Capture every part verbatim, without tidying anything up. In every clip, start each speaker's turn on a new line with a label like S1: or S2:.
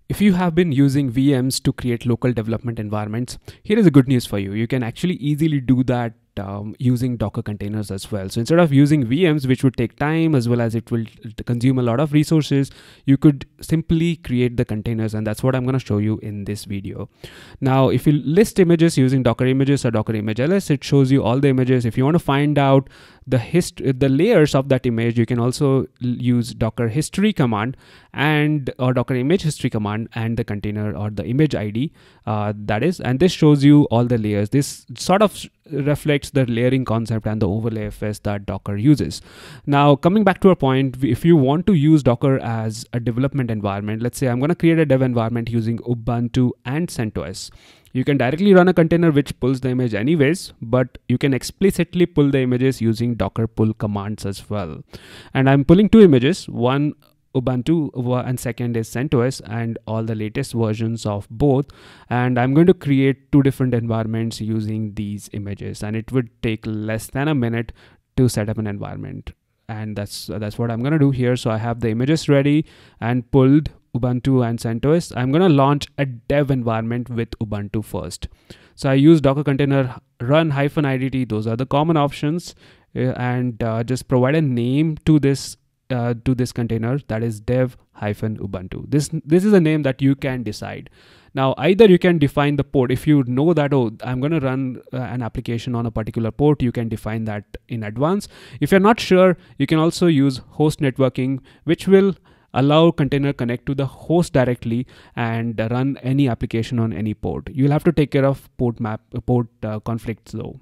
S1: If you have been using V Ms to create local development environments, here is a good news for you. You can actually easily do that um, using Docker containers as well. So instead of using V Ms, which would take time as well as it will consume a lot of resources, you could simply create the containers, and that's what I'm going to show you in this video. Now, if you list images using Docker images or Docker image L S, it shows you all the images. If you want to find out the hist the layers of that image, you can also use Docker history command and or Docker image history command and the container or the image I D uh, that is, and this shows you all the layers. This sort of reflects the layering concept and the overlay F S that Docker uses. Now, coming back to our point, if you want to use Docker as a development environment, let's say I'm going to create a dev environment using Ubuntu and CentOS. You can directly run a container which pulls the image anyways, but you can explicitly pull the images using Docker pull commands as well. And I'm pulling two images, one Ubuntu and second is CentOS, and all the latest versions of both. And I'm going to create two different environments using these images, and it would take less than a minute to set up an environment. And that's that's what I'm going to do here. So I have the images ready and pulled Ubuntu and CentOS. I'm going to launch a dev environment with Ubuntu first. So I use Docker container run hyphen idt. Those are the common options, uh, and uh, just provide a name to this uh, to this container, that is dev hyphen Ubuntu. This this is a name that you can decide. Now, either you can define the port. If you know that, oh, I'm going to run uh, an application on a particular port, you can define that in advance. If you're not sure, you can also use host networking, which will allow container connect to the host directly and run any application on any port. You'll have to take care of port map, port uh, conflicts though.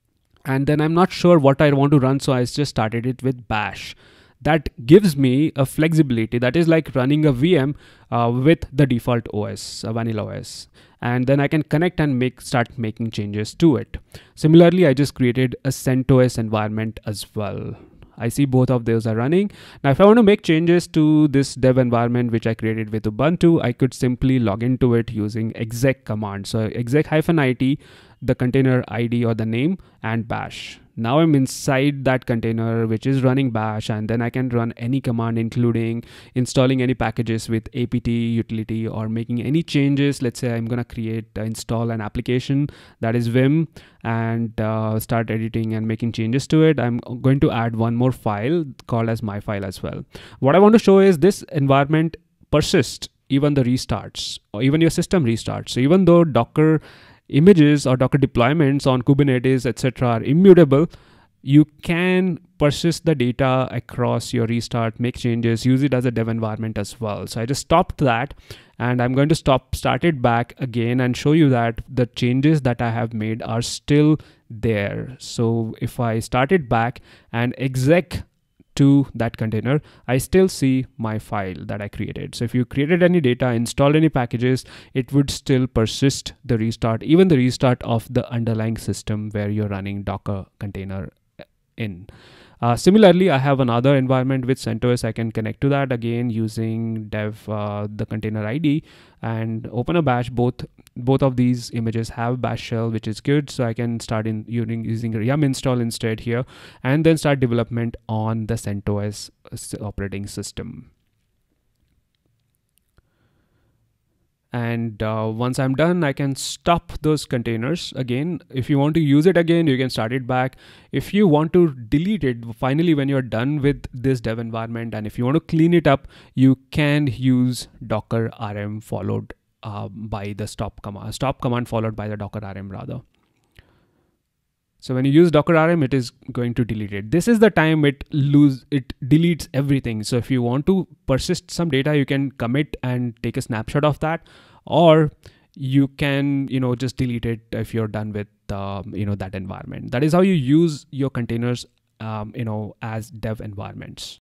S1: And then I'm not sure what I want to run, so I just started it with bash. That gives me a flexibility. That is like running a V M uh, with the default O S, a vanilla O S. And then I can connect and make start making changes to it. Similarly, I just created a CentOS environment as well. I see both of those are running. Now, if I want to make changes to this dev environment, which I created with Ubuntu, I could simply log into it using exec command. So exec hyphen it, the container I D or the name, and bash. Now I'm inside that container which is running bash, and then I can run any command, including installing any packages with apt utility or making any changes. Let's say I'm going to create uh, install an application that is Vim and uh, start editing and making changes to it. I'm going to add one more file called as my file as well. What I want to show is this environment persists even the restarts or even your system restarts. So even though Docker images or Docker deployments on Kubernetes, et cetera are immutable, you can persist the data across your restart, make changes, use it as a dev environment as well. So I just stopped that, and I'm going to stop, start it back again and show you that the changes that I have made are still there. So if I start it back and exec to that container, I still see my file that I created. So if you created any data, installed any packages, it would still persist the restart, even the restart of the underlying system where you're running Docker container in. Uh, similarly, I have another environment with CentOS. I can connect to that again using dev uh, the container I D and open a bash. Both both of these images have bash shell, which is good. So I can start in using using yum install instead here, and then start development on the CentOS operating system. And uh, once I'm done, I can stop those containers again. If you want to use it again, you can start it back. If you want to delete it, finally, when you're done with this dev environment, and if you want to clean it up, you can use Docker R M followed uh, by the stop command, stop command followed by the Docker R M rather. So when you use Docker R M, it is going to delete it. This is the time it lose it deletes everything. So if you want to persist some data, you can commit and take a snapshot of that, or you can, you know, just delete it if you're done with, um, you know, that environment. That is how you use your containers, um, you know, as dev environments.